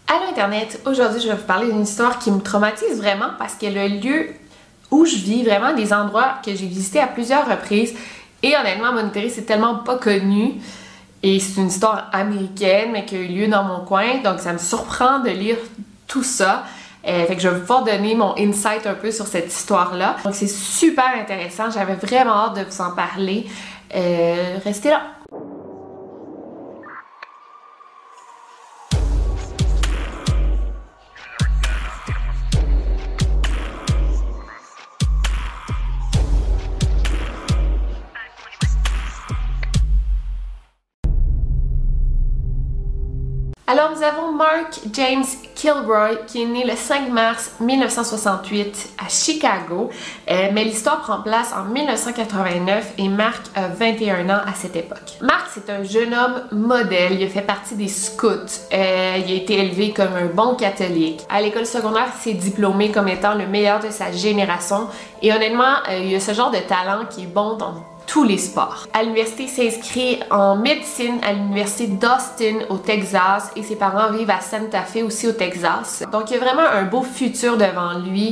Allô Internet, aujourd'hui je vais vous parler d'une histoire qui me traumatise vraiment parce que le lieu où je vis, vraiment des endroits que j'ai visités à plusieurs reprises et honnêtement Monterrey c'est tellement pas connu et c'est une histoire américaine mais qui a eu lieu dans mon coin, donc ça me surprend de lire tout ça. Fait que je vais vous donner mon insight un peu sur cette histoire-là. Donc c'est super intéressant, j'avais vraiment hâte de vous en parler. Restez là! Alors nous avons Mark James Kilroy qui est né le 5 mars 1968 à Chicago, mais l'histoire prend place en 1989 et Mark a 21 ans à cette époque. Mark c'est un jeune homme modèle, il a fait partie des scouts, il a été élevé comme un bon catholique. À l'école secondaire il s'est diplômé comme étant le meilleur de sa génération et honnêtement il a ce genre de talent qui est bon dans tous les sports. À l'université, il s'est en médecine à l'université d'Austin au Texas et ses parents vivent à Santa Fe aussi au Texas. Donc il a vraiment un beau futur devant lui.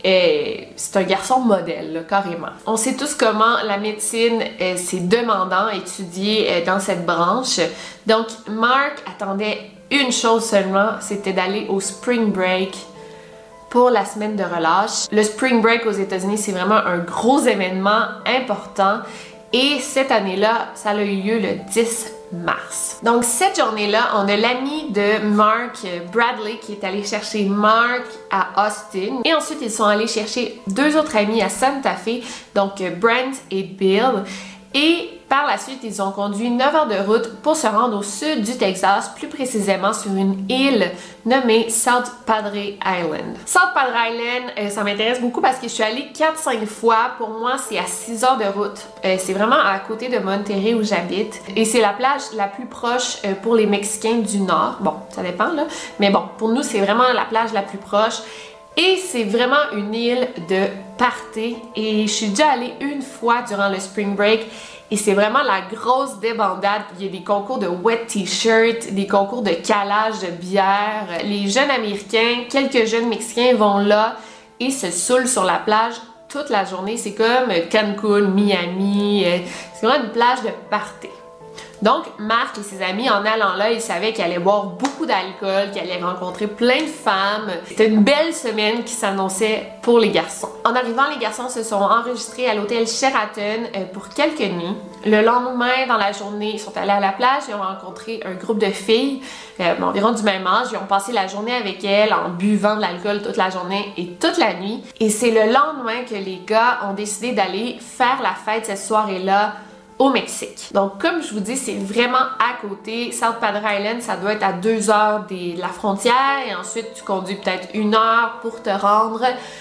C'est un garçon modèle, là, carrément. On sait tous comment la médecine, c'est demandant à étudier dans cette branche. Donc Mark attendait une chose seulement, c'était d'aller au Spring Break pour la semaine de relâche. Le Spring Break aux États-Unis, c'est vraiment un gros événement important et cette année-là, ça a eu lieu le 10 mars. Donc cette journée-là, on a l'ami de Mark, Bradley, qui est allé chercher Mark à Austin et ensuite ils sont allés chercher deux autres amis à Santa Fe, donc Brent et Bill. Et par la suite, ils ont conduit 9 heures de route pour se rendre au sud du Texas, plus précisément sur une île nommée South Padre Island. South Padre Island, ça m'intéresse beaucoup parce que je suis allée 4-5 fois. Pour moi, c'est à 6 heures de route. C'est vraiment à côté de Monterrey où j'habite. Et c'est la plage la plus proche pour les Mexicains du Nord. Bon, ça dépend là. Mais bon, pour nous, c'est vraiment la plage la plus proche. Et c'est vraiment une île de party et je suis déjà allée une fois durant le Spring Break et c'est vraiment la grosse débandade. Il y a des concours de wet t-shirt, des concours de calage de bière. Les jeunes Américains, quelques jeunes Mexicains vont là et se saoulent sur la plage toute la journée. C'est comme Cancun, Miami, c'est vraiment une plage de party. Donc, Mark et ses amis, en allant là, ils savaient qu'ils allaient boire beaucoup d'alcool, qu'ils allaient rencontrer plein de femmes. C'était une belle semaine qui s'annonçait pour les garçons. En arrivant, les garçons se sont enregistrés à l'hôtel Sheraton pour quelques nuits. Le lendemain, dans la journée, ils sont allés à la plage et ont rencontré un groupe de filles environ du même âge. Ils ont passé la journée avec elles en buvant de l'alcool toute la journée et toute la nuit. Et c'est le lendemain que les gars ont décidé d'aller faire la fête cette soirée-là au Mexique. Donc comme je vous dis, c'est vraiment à côté. South Padre Island, ça doit être à 2 heures de la frontière et ensuite tu conduis peut-être 1 heure pour te rendre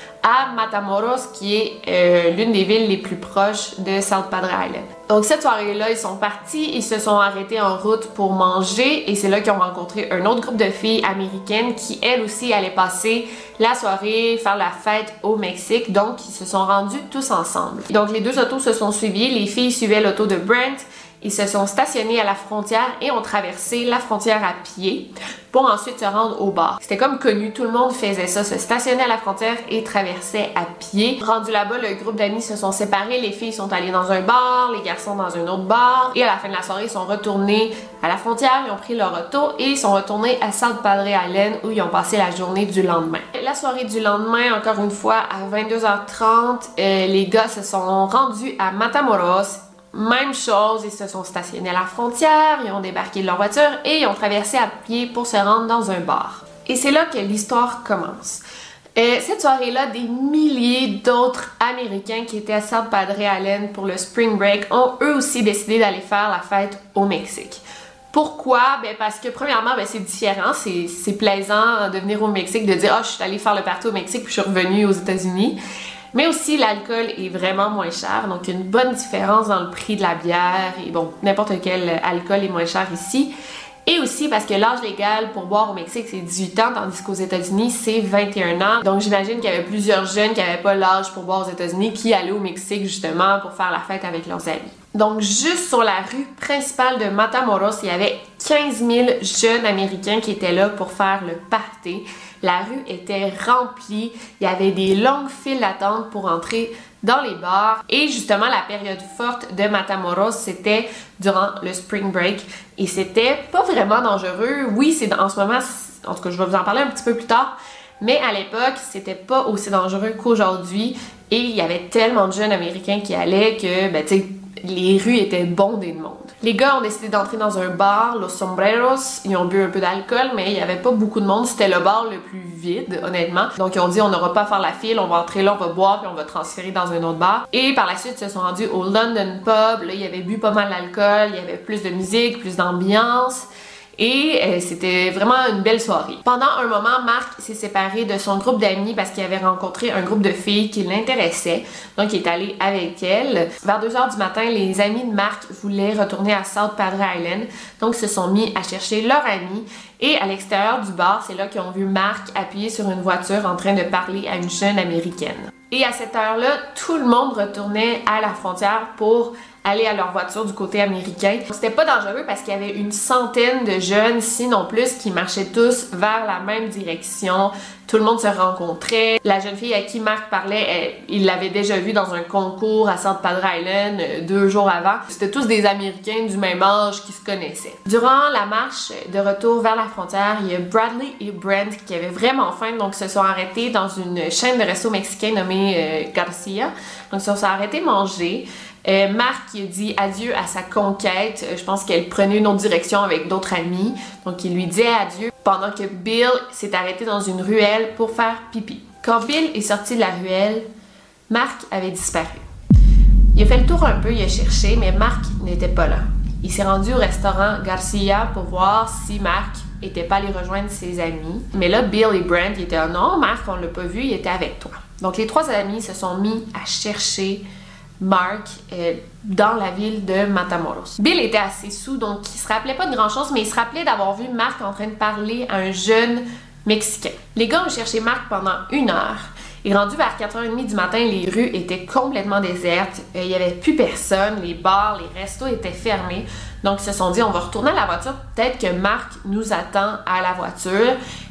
à Matamoros qui est l'une des villes les plus proches de South Padre Island. Donc cette soirée-là, ils sont partis, ils se sont arrêtés en route pour manger et c'est là qu'ils ont rencontré un autre groupe de filles américaines qui elles aussi allaient passer la soirée, faire la fête au Mexique. Donc ils se sont rendus tous ensemble. Donc les deux autos se sont suivis, les filles suivaient l'auto de Brent. Ils se sont stationnés à la frontière et ont traversé la frontière à pied pour ensuite se rendre au bar. C'était comme connu, tout le monde faisait ça, se stationnait à la frontière et traversait à pied. Rendu là-bas, le groupe d'amis se sont séparés, les filles sont allées dans un bar, les garçons dans un autre bar et à la fin de la soirée, ils sont retournés à la frontière, ils ont pris leur auto et ils sont retournés à South Padre Island où ils ont passé la journée du lendemain. La soirée du lendemain, encore une fois, à 22h30, les gars se sont rendus à Matamoros. Même chose, ils se sont stationnés à la frontière, ils ont débarqué de leur voiture et ils ont traversé à pied pour se rendre dans un bar. Et c'est là que l'histoire commence. Cette soirée-là, des milliers d'autres Américains qui étaient à South Padre Island pour le Spring Break ont eux aussi décidé d'aller faire la fête au Mexique. Pourquoi? Ben parce que premièrement, ben c'est différent, c'est plaisant de venir au Mexique, de dire « Ah, je suis allée faire le party au Mexique puis je suis revenue aux États-Unis ». Mais aussi, l'alcool est vraiment moins cher, donc il y a une bonne différence dans le prix de la bière, et bon, n'importe quel alcool est moins cher ici. Et aussi parce que l'âge légal pour boire au Mexique, c'est 18 ans, tandis qu'aux États-Unis, c'est 21 ans. Donc j'imagine qu'il y avait plusieurs jeunes qui n'avaient pas l'âge pour boire aux États-Unis qui allaient au Mexique justement pour faire la fête avec leurs amis. Donc juste sur la rue principale de Matamoros, il y avait 15 000 jeunes Américains qui étaient là pour faire le party. La rue était remplie, il y avait des longues files d'attente pour entrer dans les bars. Et justement, la période forte de Matamoros, c'était durant le spring break. Et c'était pas vraiment dangereux. Oui, c'est en ce moment, en tout cas, je vais vous en parler un petit peu plus tard. Mais à l'époque, c'était pas aussi dangereux qu'aujourd'hui. Et il y avait tellement de jeunes Américains qui allaient que, ben, tu sais, les rues étaient bondées de monde. Les gars ont décidé d'entrer dans un bar, Los Sombreros. Ils ont bu un peu d'alcool, mais il n'y avait pas beaucoup de monde. C'était le bar le plus vide, honnêtement. Donc, ils ont dit, on n'aura pas à faire la file, on va entrer là, on va boire, puis on va transférer dans un autre bar. Et par la suite, ils se sont rendus au London Pub. Là, ils avaient bu pas mal d'alcool, il y avait plus de musique, plus d'ambiance. Et c'était vraiment une belle soirée. Pendant un moment, Mark s'est séparé de son groupe d'amis parce qu'il avait rencontré un groupe de filles qui l'intéressait. Donc, il est allé avec elles. Vers 2h du matin, les amis de Mark voulaient retourner à South Padre Island. Donc, ils se sont mis à chercher leur ami. Et à l'extérieur du bar, c'est là qu'ils ont vu Mark appuyé sur une voiture en train de parler à une jeune américaine. Et à cette heure-là, tout le monde retournait à la frontière pour aller à leur voiture du côté américain. C'était pas dangereux parce qu'il y avait une centaine de jeunes, sinon plus, qui marchaient tous vers la même direction. Tout le monde se rencontrait. La jeune fille à qui Mark parlait, il l'avait déjà vue dans un concours à South Padre Island 2 jours avant. C'était tous des Américains du même âge qui se connaissaient. Durant la marche de retour vers la frontière, il y a Bradley et Brent qui avaient vraiment faim, donc se sont arrêtés dans une chaîne de resto mexicain nommée Garcia. Donc ils se sont arrêtés manger. Mark il a dit adieu à sa conquête. Je pense qu'elle prenait une autre direction avec d'autres amis. Donc il lui disait adieu pendant que Bill s'est arrêté dans une ruelle pour faire pipi. Quand Bill est sorti de la ruelle, Mark avait disparu. Il a fait le tour un peu, il a cherché, mais Mark n'était pas là. Il s'est rendu au restaurant Garcia pour voir si Mark était pas allé rejoindre ses amis. Mais là, Bill et Brent ils étaient non, Mark, on l'a pas vu, il était avec toi. Donc les 3 amis se sont mis à chercher Mark dans la ville de Matamoros. Bill était assez sous, donc il se rappelait pas de grand chose, mais il se rappelait d'avoir vu Mark en train de parler à un jeune Mexicain. Les gars ont cherché Mark pendant 1 heure. Et rendu vers 4h30 du matin, les rues étaient complètement désertes. Il n'y avait plus personne, les bars, les restos étaient fermés. Donc ils se sont dit, on va retourner à la voiture. Peut-être que Mark nous attend à la voiture.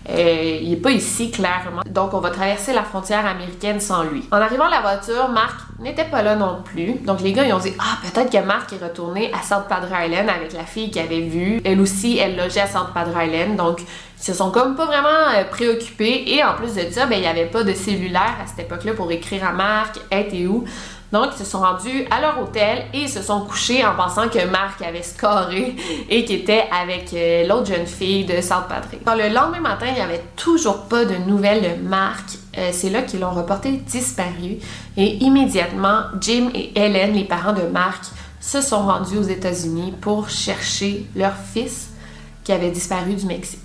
Il n'est pas ici, clairement. Donc on va traverser la frontière américaine sans lui. En arrivant à la voiture, Mark n'était pas là non plus. Donc les gars, ils ont dit, peut-être que Mark est retourné à South Padre Island avec la fille qu'il avait vue. Elle aussi, elle logeait à South Padre Island. Donc ils se sont comme pas vraiment préoccupés. Et en plus de ça, il n'y avait pas de cellulaire à cette époque-là pour écrire à Mark, hey, t'es où? Donc, ils se sont rendus à leur hôtel et ils se sont couchés en pensant que Mark avait scoré et qu'il était avec l'autre jeune fille de South Padre. Quand le lendemain matin, il n'y avait toujours pas de nouvelles de Mark. C'est là qu'ils l'ont reporté disparu. Et immédiatement, Jim et Helen, les parents de Mark, se sont rendus aux États-Unis pour chercher leur fils qui avait disparu du Mexique.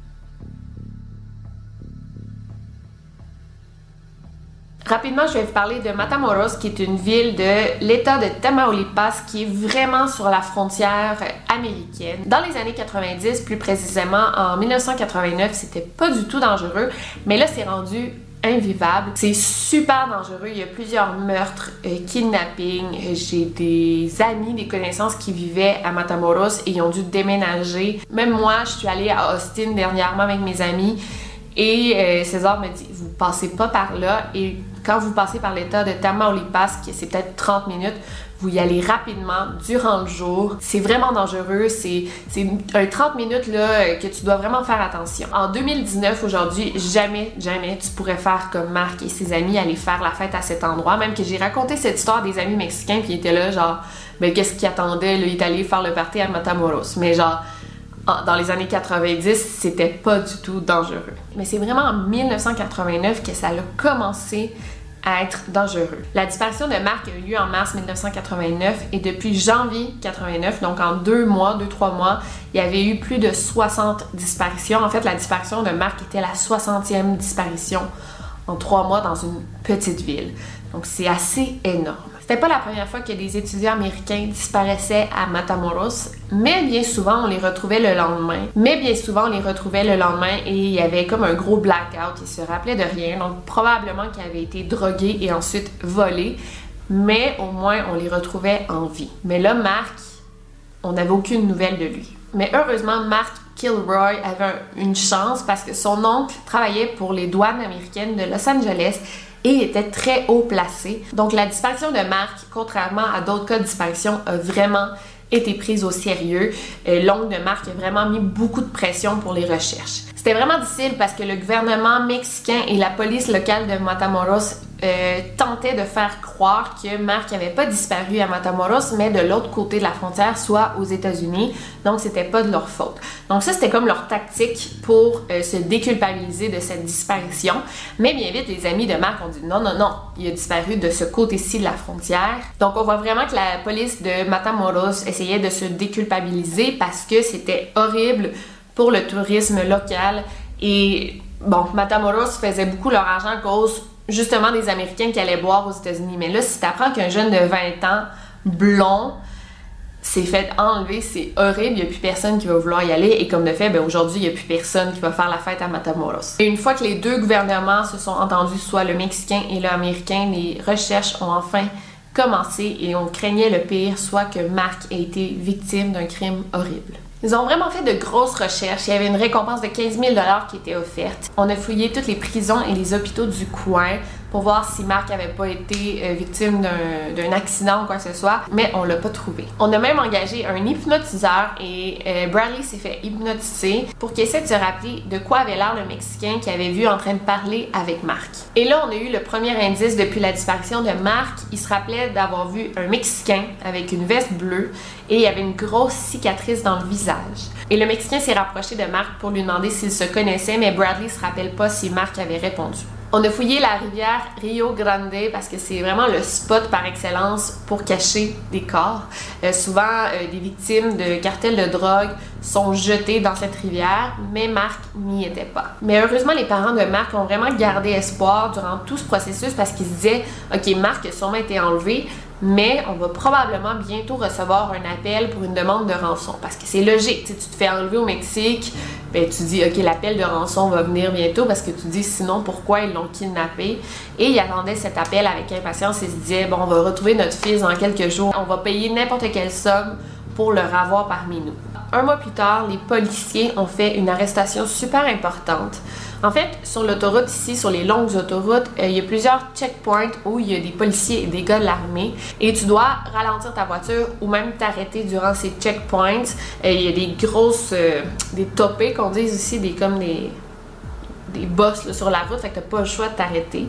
Rapidement, je vais vous parler de Matamoros, qui est une ville de l'État de Tamaulipas, qui est vraiment sur la frontière américaine. Dans les années 90, plus précisément en 1989, c'était pas du tout dangereux, mais là, c'est rendu invivable. C'est super dangereux. Il y a plusieurs meurtres, kidnappings. J'ai des amis, des connaissances qui vivaient à Matamoros et ils ont dû déménager. Même moi, je suis allée à Austin dernièrement avec mes amis. Et César me dit, vous passez pas par là, et quand vous passez par l'état de Tamaulipas, qui c'est peut-être 30 minutes, vous y allez rapidement durant le jour. C'est vraiment dangereux, c'est un 30 minutes là, que tu dois vraiment faire attention. En 2019, aujourd'hui, jamais tu pourrais faire comme Mark et ses amis, aller faire la fête à cet endroit. Même que j'ai raconté cette histoire des amis mexicains, puis ils étaient là genre, ben qu'est-ce qu'ils attendaient, là, il est allé faire le party à Matamoros. Mais genre, dans les années 90, c'était pas du tout dangereux. Mais c'est vraiment en 1989 que ça a commencé à être dangereux. La disparition de Mark a eu lieu en mars 1989 et depuis janvier 89, donc en 2-3 mois, il y avait eu plus de 60 disparitions. En fait, la disparition de Mark était la 60e disparition en 3 mois dans une petite ville. Donc c'est assez énorme. C'était pas la première fois que des étudiants américains disparaissaient à Matamoros, mais bien souvent on les retrouvait le lendemain. Et il y avait comme un gros blackout, ils se rappelaient de rien, donc probablement qu'ils avaient été drogués et ensuite volés. mais au moins on les retrouvait en vie. Mais là, Mark, on n'avait aucune nouvelle de lui. Mais heureusement, Mark Kilroy avait une chance parce que son oncle travaillait pour les douanes américaines de Los Angeles et était très haut placé. Donc la disparition de Mark, contrairement à d'autres cas de disparition, a vraiment été prise au sérieux. L'oncle de Mark a vraiment mis beaucoup de pression pour les recherches. C'était vraiment difficile parce que le gouvernement mexicain et la police locale de Matamoros tentaient de faire croire que Mark n'avait pas disparu à Matamoros, mais de l'autre côté de la frontière, soit aux États-Unis. Donc, c'était pas de leur faute. Donc, ça, c'était comme leur tactique pour se déculpabiliser de cette disparition. Mais bien vite, les amis de Mark ont dit non, non, non, il a disparu de ce côté-ci de la frontière. Donc, on voit vraiment que la police de Matamoros essayait de se déculpabiliser parce que c'était horrible pour le tourisme local. Et bon, Matamoros faisait beaucoup leur argent à cause justement des Américains qui allaient boire aux États-Unis. Mais là, si t'apprends qu'un jeune de 20 ans, blond, s'est fait enlever, c'est horrible, il n'y a plus personne qui va vouloir y aller. Et comme de fait, ben aujourd'hui, il n'y a plus personne qui va faire la fête à Matamoros. Et une fois que les deux gouvernements se sont entendus, soit le mexicain et l'américain, les recherches ont enfin commencé et on craignait le pire, soit que Mark ait été victime d'un crime horrible. Ils ont vraiment fait de grosses recherches. Il y avait une récompense de 15 000 $ qui était offerte. On a fouillé toutes les prisons et les hôpitaux du coin pour voir si Mark n'avait pas été victime d'un accident ou quoi que ce soit, mais on l'a pas trouvé. On a même engagé un hypnotiseur et Bradley s'est fait hypnotiser pour qu'il essaie de se rappeler de quoi avait l'air le Mexicain qu'il avait vu en train de parler avec Mark. Et là, on a eu le premier indice depuis la disparition de Mark. Il se rappelait d'avoir vu un Mexicain avec une veste bleue et il y avait une grosse cicatrice dans le visage. Et le Mexicain s'est rapproché de Mark pour lui demander s'ils se connaissaient, mais Bradley se rappelle pas si Mark avait répondu. On a fouillé la rivière Rio Grande parce que c'est vraiment le spot par excellence pour cacher des corps. Souvent, des victimes de cartels de drogue sont jetées dans cette rivière, mais Mark n'y était pas. Mais heureusement, les parents de Mark ont vraiment gardé espoir durant tout ce processus parce qu'ils se disaient « Ok, Mark a sûrement été enlevé, mais on va probablement bientôt recevoir un appel pour une demande de rançon. » Parce que c'est logique, tu te fais enlever au Mexique, ben tu dis « Ok, l'appel de rançon va venir bientôt » parce que tu dis sinon pourquoi ils l'ont kidnappé. Et ils attendaient cet appel avec impatience et se disaient « Bon, on va retrouver notre fils dans quelques jours, on va payer n'importe quelle somme pour le ravoir parmi nous. » Un mois plus tard, les policiers ont fait une arrestation super importante. En fait, sur l'autoroute ici, sur les longues autoroutes, il y a plusieurs checkpoints où il y a des policiers et des gars de l'armée et tu dois ralentir ta voiture ou même t'arrêter durant ces checkpoints. Il y a des grosses, des topés qu'on dit ici, comme des bosses là, sur la route, fait que t'as pas le choix de t'arrêter.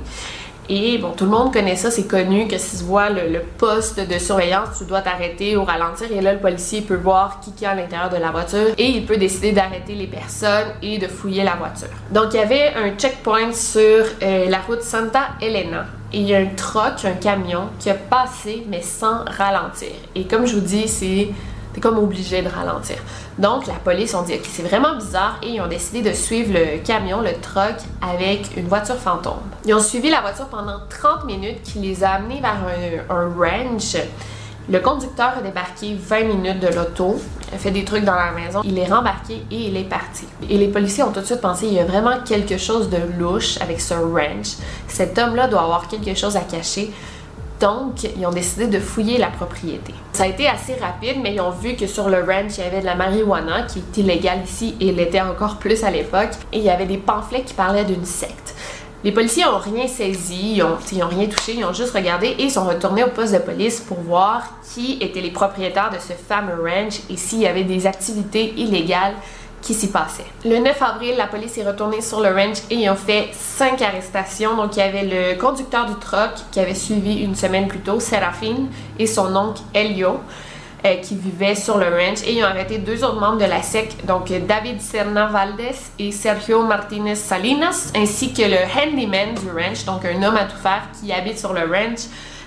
Et bon, tout le monde connaît ça, c'est connu que si tu vois le poste de surveillance, tu dois t'arrêter ou ralentir et là, le policier peut voir qui est à l'intérieur de la voiture et il peut décider d'arrêter les personnes et de fouiller la voiture. Donc, il y avait un checkpoint sur la route Santa Elena et il y a un truck, un camion qui a passé mais sans ralentir. Et comme je vous dis, t'es comme obligé de ralentir. Donc, la police ont dit « Ok, c'est vraiment bizarre » et ils ont décidé de suivre le camion, le truck, avec une voiture fantôme. Ils ont suivi la voiture pendant 30 minutes qui les a amenés vers un ranch. Le conducteur a débarqué 20 minutes de l'auto, a fait des trucs dans la maison, il est rembarqué et il est parti. Et les policiers ont tout de suite pensé il y a vraiment quelque chose de louche avec ce ranch. Cet homme-là doit avoir quelque chose à cacher. Donc, ils ont décidé de fouiller la propriété. Ça a été assez rapide, mais ils ont vu que sur le ranch, il y avait de la marijuana qui est illégale ici et l'était encore plus à l'époque. Et il y avait des pamphlets qui parlaient d'une secte. Les policiers n'ont rien saisi, ils ont rien touché, ils ont juste regardé et ils sont retournés au poste de police pour voir qui étaient les propriétaires de ce fameux ranch et s'il y avait des activités illégales qui s'y passait. Le 9 avril, la police est retournée sur le ranch et ils ont fait 5 arrestations. Donc, il y avait le conducteur du truck qui avait suivi une semaine plus tôt, Serafine, et son oncle Elio, qui vivaient sur le ranch. Et ils ont arrêté 2 autres membres de la secte, donc David Serna Valdez et Sergio Martinez Salinas, ainsi que le handyman du ranch, donc un homme à tout faire qui habite sur le ranch,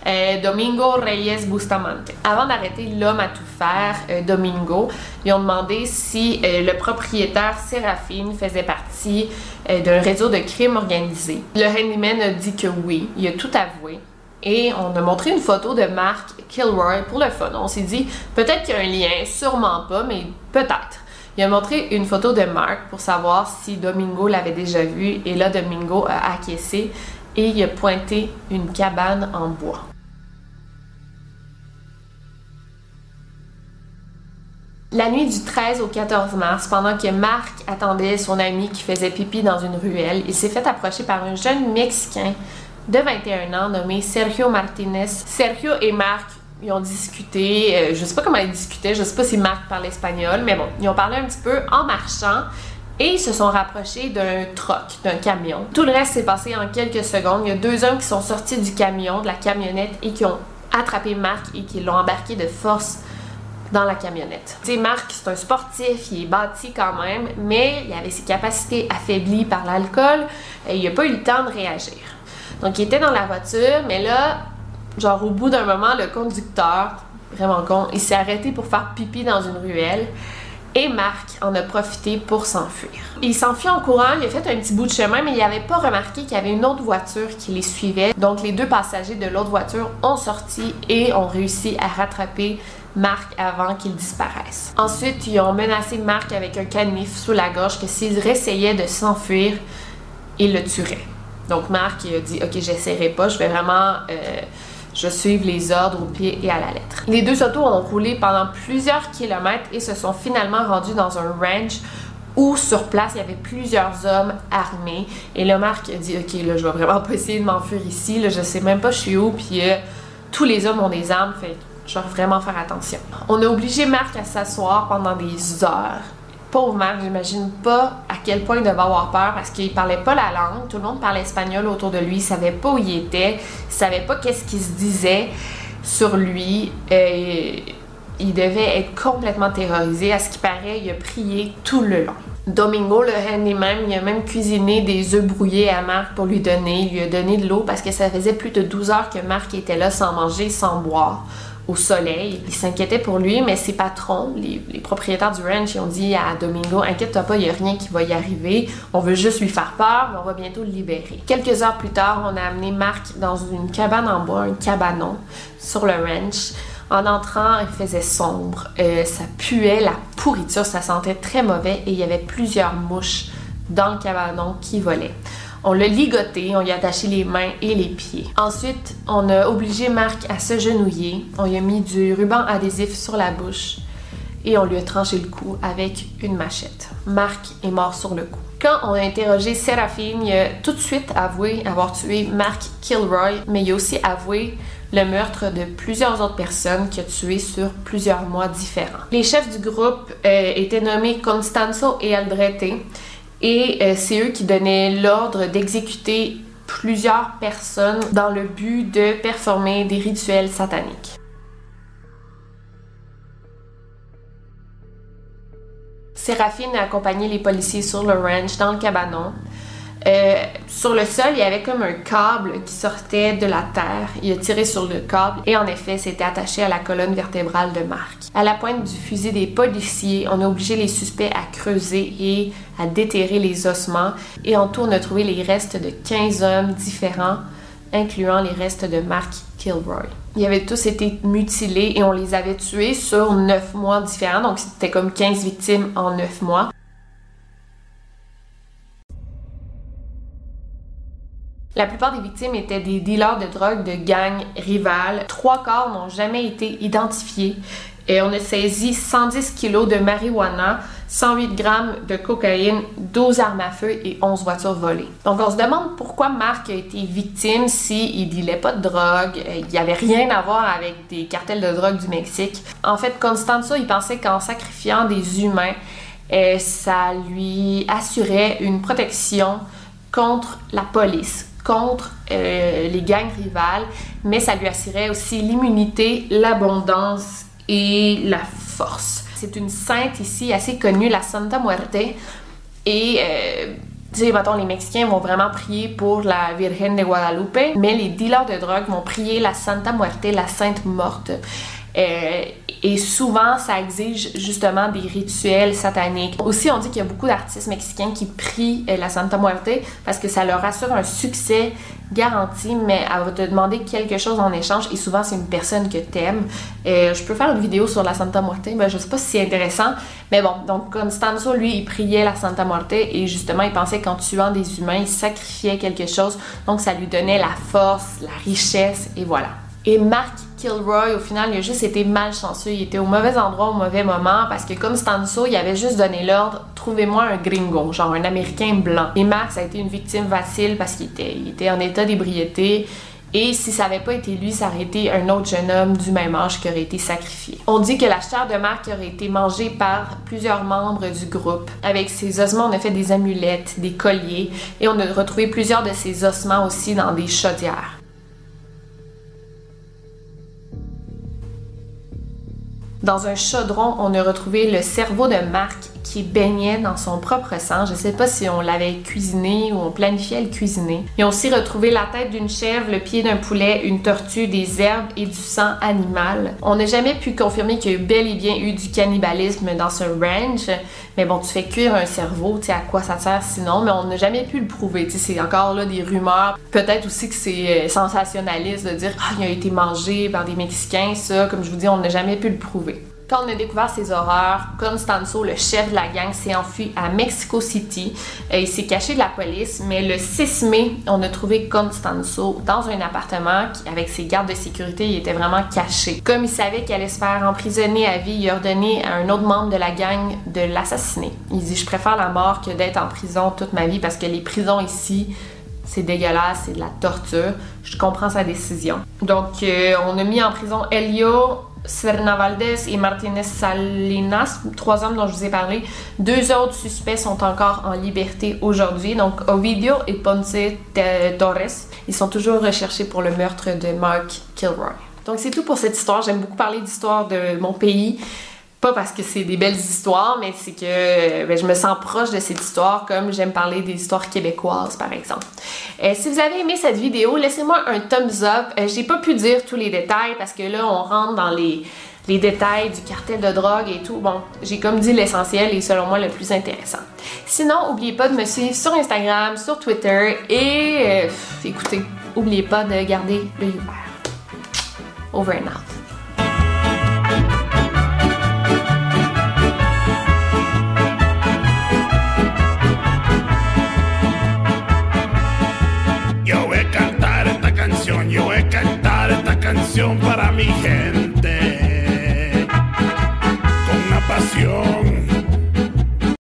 Domingo Reyes Bustamante. Avant d'arrêter l'homme à tout faire, Domingo, ils ont demandé si le propriétaire Séraphin faisait partie d'un réseau de crime organisé. Le handyman a dit que oui, il a tout avoué. Et on a montré une photo de Mark Kilroy pour le fun. On s'est dit, peut-être qu'il y a un lien, sûrement pas, mais peut-être. Il a montré une photo de Mark pour savoir si Domingo l'avait déjà vu. Et là, Domingo a acquiescé et il a pointé une cabane en bois. La nuit du 13 au 14 mars, pendant que Marc attendait son ami qui faisait pipi dans une ruelle, il s'est fait approcher par un jeune Mexicain de 21 ans nommé Sergio Martinez. Sergio et Marc, ils ont discuté, je sais pas comment ils discutaient, je sais pas si Marc parlait espagnol, mais bon, ils ont parlé un petit peu en marchant et ils se sont rapprochés d'un truck, d'un camion. Tout le reste s'est passé en quelques secondes. Il y a deux hommes qui sont sortis du camion, de la camionnette, et qui ont attrapé Marc et qui l'ont embarqué de force dans la camionnette. Tu sais, Marc, c'est un sportif, il est bâti quand même, mais il avait ses capacités affaiblies par l'alcool et il n'a pas eu le temps de réagir. Donc, il était dans la voiture, mais là, genre au bout d'un moment, le conducteur, vraiment con, il s'est arrêté pour faire pipi dans une ruelle et Marc en a profité pour s'enfuir. Il s'enfuit en courant, il a fait un petit bout de chemin, mais il n'avait pas remarqué qu'il y avait une autre voiture qui les suivait. Donc, les deux passagers de l'autre voiture ont sorti et ont réussi à rattraper Marc avant qu'il disparaisse. Ensuite, ils ont menacé Marc avec un canif sous la gorge que s'il réessayait de s'enfuir, il le tuerait. Donc Marc il a dit « Ok, j'essaierai pas, je vais vraiment suivre les ordres au pied et à la lettre. » Les deux autos ont roulé pendant plusieurs kilomètres et se sont finalement rendus dans un ranch où sur place, il y avait plusieurs hommes armés. Et là, Marc a dit « Ok, là, je vais vraiment pas essayer de m'enfuir ici, là, je sais même pas je suis où, puis tous les hommes ont des armes, fait je vais vraiment faire attention. » On a obligé Marc à s'asseoir pendant des heures. Pauvre Marc, j'imagine pas à quel point il devait avoir peur parce qu'il parlait pas la langue. Tout le monde parlait espagnol autour de lui. Il savait pas où il était. Il savait pas qu'est-ce qui se disait sur lui. Il devait être complètement terrorisé. À ce qui paraît, il a prié tout le long. Domingo, le handyman, il a même cuisiné des œufs brouillés à Marc pour lui donner. Il lui a donné de l'eau parce que ça faisait plus de 12 heures que Marc était là sans manger, sans boire, au soleil. Il s'inquiétait pour lui, mais ses patrons, les propriétaires du ranch, ils ont dit à Domingo « Inquiète-toi pas, il n'y a rien qui va y arriver. On veut juste lui faire peur, mais on va bientôt le libérer. » Quelques heures plus tard, on a amené Marc dans une cabane en bois, un cabanon, sur le ranch. En entrant, il faisait sombre. Ça puait la pourriture, ça sentait très mauvais et il y avait plusieurs mouches dans le cabanon qui volaient. On l'a ligoté, on lui a attaché les mains et les pieds. Ensuite, on a obligé Marc à se genouiller. On lui a mis du ruban adhésif sur la bouche et on lui a tranché le cou avec une machette. Marc est mort sur le coup. Quand on a interrogé Séraphine, il a tout de suite avoué avoir tué Mark Kilroy, mais il a aussi avoué le meurtre de plusieurs autres personnes qu'il a tuées sur plusieurs mois différents. Les chefs du groupe étaient nommés Constanzo et Aldrete. Et c'est eux qui donnaient l'ordre d'exécuter plusieurs personnes dans le but de performer des rituels sataniques. Séraphine a accompagné les policiers sur le ranch, dans le cabanon. Sur le sol, il y avait comme un câble qui sortait de la terre. Il a tiré sur le câble et en effet, c'était attaché à la colonne vertébrale de Marc. À la pointe du fusil des policiers, on a obligé les suspects à creuser et à déterrer les ossements. Et en tout, on a trouvé les restes de 15 hommes différents, incluant les restes de Mark Kilroy. Ils avaient tous été mutilés et on les avait tués sur 9 mois différents. Donc, c'était comme 15 victimes en 9 mois. La plupart des victimes étaient des dealers de drogue de gangs rivales. 3 corps n'ont jamais été identifiés. Et on a saisi 110 kg de marijuana, 108 grammes de cocaïne, 12 armes à feu et 11 voitures volées. Donc on se demande pourquoi Marc a été victime s'il dealait pas de drogue. Il n'y avait rien à voir avec des cartels de drogue du Mexique. En fait, Constanzo, il pensait qu'en sacrifiant des humains, ça lui assurait une protection contre la police, contre les gangs rivales, mais ça lui assurait aussi l'immunité, l'abondance et la force. C'est une sainte ici assez connue, la Santa Muerte, et tu sais, mettons, les Mexicains vont vraiment prier pour la Virgen de Guadalupe, mais les dealers de drogue vont prier la Santa Muerte, la Sainte Morte. Et souvent, ça exige justement des rituels sataniques. Aussi, on dit qu'il y a beaucoup d'artistes mexicains qui prient la Santa Muerte parce que ça leur assure un succès garanti, mais elle va te demander quelque chose en échange et souvent, c'est une personne que t'aimes. Je peux faire une vidéo sur la Santa Muerte, mais je sais pas si c'est intéressant. Mais bon, donc Constanzo, lui, il priait la Santa Muerte et justement, il pensait qu'en tuant des humains, il sacrifiait quelque chose. Donc, ça lui donnait la force, la richesse et voilà. Et Mark Kilroy, au final, il a juste été malchanceux. Il était au mauvais endroit au mauvais moment parce que Constanzo, il avait juste donné l'ordre « Trouvez-moi un gringo, genre un Américain blanc ». Et Mark, ça a été une victime facile parce qu'il était en état d'ébriété. Et si ça n'avait pas été lui, ça aurait été un autre jeune homme du même âge qui aurait été sacrifié. On dit que la chair de Mark aurait été mangée par plusieurs membres du groupe. Avec ses ossements, on a fait des amulettes, des colliers, et on a retrouvé plusieurs de ses ossements aussi dans des chaudières. Dans un chaudron, on a retrouvé le cerveau de Mark qui baignait dans son propre sang. Je ne sais pas si on l'avait cuisiné ou on planifiait le cuisiner. Ils ont aussi retrouvé la tête d'une chèvre, le pied d'un poulet, une tortue, des herbes et du sang animal. On n'a jamais pu confirmer qu'il y a bel et bien eu du cannibalisme dans ce ranch. Mais bon, tu fais cuire un cerveau, tu sais à quoi ça sert sinon, mais on n'a jamais pu le prouver. Tu sais, c'est encore là des rumeurs. Peut-être aussi que c'est sensationnaliste de dire « Ah, il a été mangé par des Mexicains », ça, comme je vous dis, on n'a jamais pu le prouver. Quand on a découvert ces horreurs, Constanzo, le chef de la gang, s'est enfui à Mexico City. Il s'est caché de la police, mais le 6 mai, on a trouvé Constanzo dans un appartement avec ses gardes de sécurité. Il était vraiment caché. Comme il savait qu'il allait se faire emprisonner à vie, il a ordonné à un autre membre de la gang de l'assassiner. Il dit « Je préfère la mort que d'être en prison toute ma vie parce que les prisons ici... » c'est dégueulasse, c'est de la torture. Je comprends sa décision. Donc, on a mis en prison Elio Cernavaldez et Martinez Salinas, 3 hommes dont je vous ai parlé. 2 autres suspects sont encore en liberté aujourd'hui. Donc, Ovidio et Ponce Torres, ils sont toujours recherchés pour le meurtre de Mark Kilroy. Donc, c'est tout pour cette histoire. J'aime beaucoup parler d'histoire de mon pays. Pas parce que c'est des belles histoires, mais c'est que je me sens proche de cette histoire comme j'aime parler des histoires québécoises, par exemple. Si vous avez aimé cette vidéo, laissez-moi un thumbs up. J'ai pas pu dire tous les détails parce que là, on rentre dans les détails du cartel de drogue et tout. Bon, j'ai comme dit l'essentiel et selon moi le plus intéressant. Sinon, n'oubliez pas de me suivre sur Instagram, sur Twitter et écoutez, n'oubliez pas de garder l'œil ouvert. Over and out. Yo voy a cantar esta canción para mi gente con una pasión.